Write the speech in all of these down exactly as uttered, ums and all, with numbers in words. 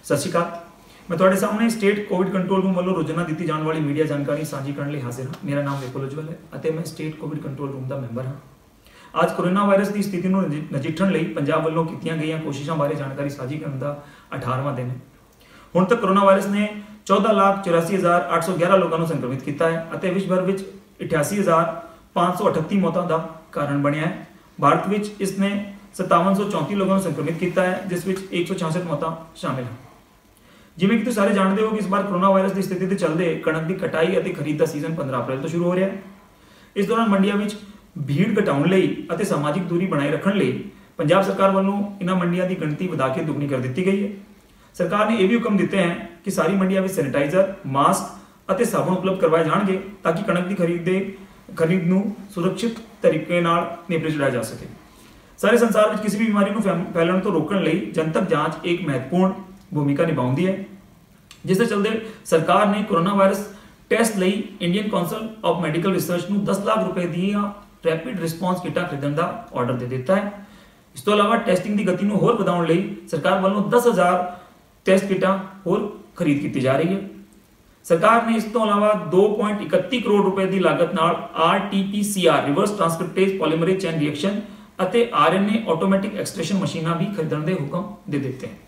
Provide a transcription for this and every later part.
सत श्री अकाल। मैं तुहाडे सामने स्टेट कोविड कंट्रोल रूम वालों रोजाना दी जाने वाली मीडिया जानकारी साझी करने लिए हाजिर हाँ। मेरा नाम विपुल उज्जवल है और मैं स्टेट कोविड कंट्रोल रूम का मैंबर हाँ। आज कोरोना वायरस की स्थिति को नजिठण लई पंजाब वालों कीतियां गईयां कोशिशों बारे जानकारी साझी करने का अठारहवां दिन है। हुण तक कोरोना वायरस ने चौदह लाख चौरासी हज़ार आठ सौ ग्यारह लोगों को संक्रमित किया है। विश्व भर में अठासी हज़ार पाँच सौ अठत्ती मौतों का कारण बनया है। भारत में इसने सत्तावन सौ चौंती लोगों को संक्रमित किया है, जिस एक सौ छियासठ मौतें शामिल हैं। जिवें कि तुसीं सारे जानते हो कि इस बार कोरोना वायरस की स्थिति के चलते कणक की कटाई और खरीद का सीजन पंद्रह अप्रैल तो शुरू हो रहा है। इस दौरान मंडियों में भीड़ घटाने लई सामाजिक दूरी बनाए रखने लई पंजाब सरकार वालों इन्हां मंडियों की गिणती वधा के दुगनी कर दी गई है। सरकार ने यह भी हुक्म दिते हैं कि सारी मंडियों में सैनिटाइजर, मास्क और साबुन उपलब्ध करवाए जाएंगे ताकि कणक की खरीद खरीद नूं सुरक्षित तरीके नाल नेपरे चढ़ाया जा सके। सारे संसार में किसी भी बीमारी को फैलने तो रोकने लई जनतक जांच एक महत्वपूर्ण भूमिका निभाती है, जिसके चलते सरकार ने कोरोना वायरस टेस्ट लई Indian council of medical research नूं दस लाख रुपए दी रैपिड रिस्पॉन्स किटां खरीदण का ऑर्डर दे दिता है। इस तो अलावा टेस्टिंग की गति नूं होर वधाउण लई सरकार वालों दस हज़ार टेस्ट किटां होर खरीद की जा रही है। सरकार ने इस तो अलावा दो पॉइंट इकत्ती करोड़ रुपए की लागत नाल R T P C R reverse transcriptase polymerase chain reaction और R N A automatic extraction मशीनां भी खरीदण के हुक्म दे दिते हैं।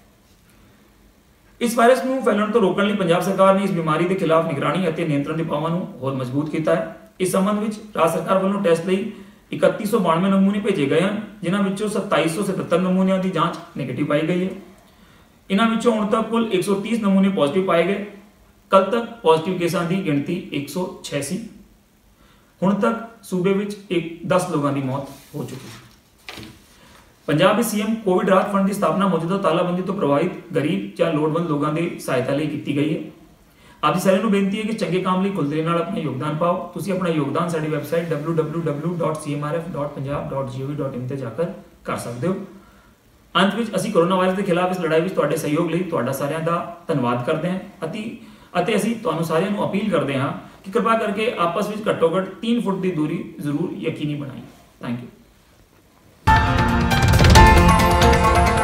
इस वायरस को फैलने तो रोकने लिए पंजाब सरकार ने इस बीमारी के खिलाफ निगरानी और नियंत्रण की पावां नूं होर मजबूत किया है। इस संबंध में राज्य सरकार वालों टेस्ट लई इकत्ती सौ बानवे नमूने भेजे गए हैं, जिन्हां विचों सत्ताईस सौ सतहत्तर नमूनों की जांच नेगेटिव पाई गई है। इन्हां विचों हुण तक कुल एक सौ तीस नमूने पॉजिटिव पाए गए। कल तक पॉजिटिव केसां की गिणती एक सौ छह सी। हुण तक सूबे में एक दस लोगों की मौत हो चुकी है। पंजाब में सीएम कोविड राहत फंड की स्थापना मौजूदा तालाबंदी तो प्रभावित गरीब या लोड़वंद लोगों की सहायता लिए की गई है। आप सारे बेनती है कि चंगे काम लिए खुलदे नाल अपना योगदान पाओ। तुसीं अपना योगदान साडी website W W W dot C M R F dot Punjab dot G O V dot in ते जाकर कर सकते हो। अंत में असीं कोरोना वायरस के खिलाफ इस लड़ाई में तुहाडे सहयोग लई तुहाडा सारिਆਂ ਦਾ धन्यवाद करते हैं अति ਅਤੇ ਅਸੀਂ ਤੁਹਾਨੂੰ ਸਾਰਿਆਂ ਨੂੰ अपील करते हैं कि कृपा करके आपस में घट्टो घट तीन फुट की दूरी जरूर यकीनी बनाएं। Thank you.